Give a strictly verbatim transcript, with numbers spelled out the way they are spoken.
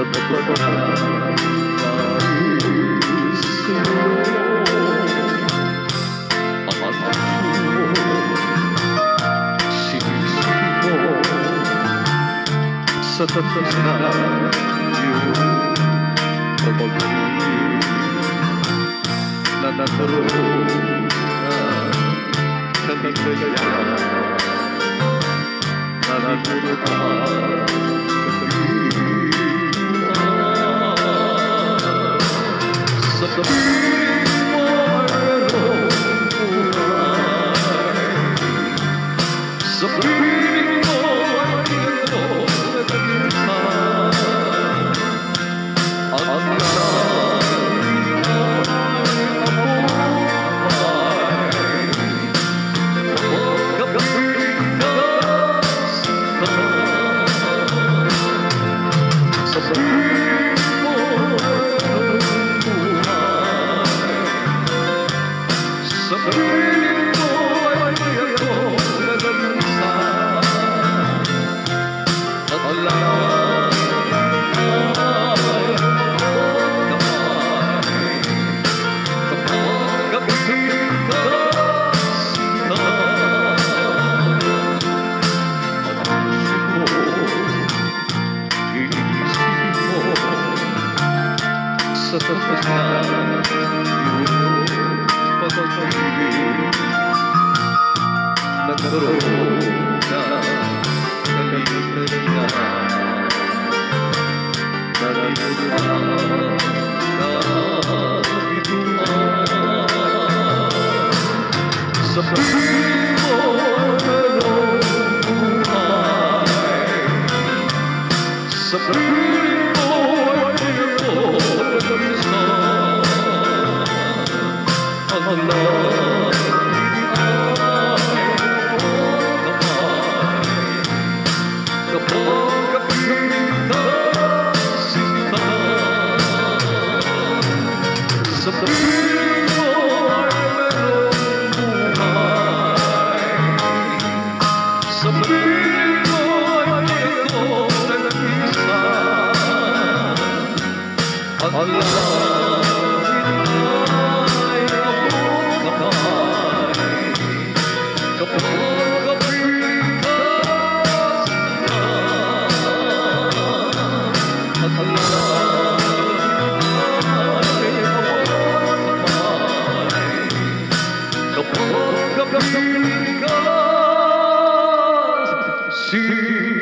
sa tatas na iyong pag-ibig na nagkaroon na kaligtayan na nagulutan sa tabi mo mayroong buhay sa piling mo ay mayroong nagkita ang langit ay abuhay pagkapiling ka sa piling mo mayroong buhay sa piling mo ay mayroong nagkita at ang langit sa tatas na iyong pag-ibig nagkaroon na kaligtayan na niluluhan na bituan sa piling mo mayroong buhay sa piling mo ay mayroong nagkita ang langit ay kapag kapiling ka sinta sa piling mo ay mayroong buhay sa piling mo ay mayroong nagkita ang langit kapag kapiling ka sinta at ang langit ay kapag kapiling ka sinta.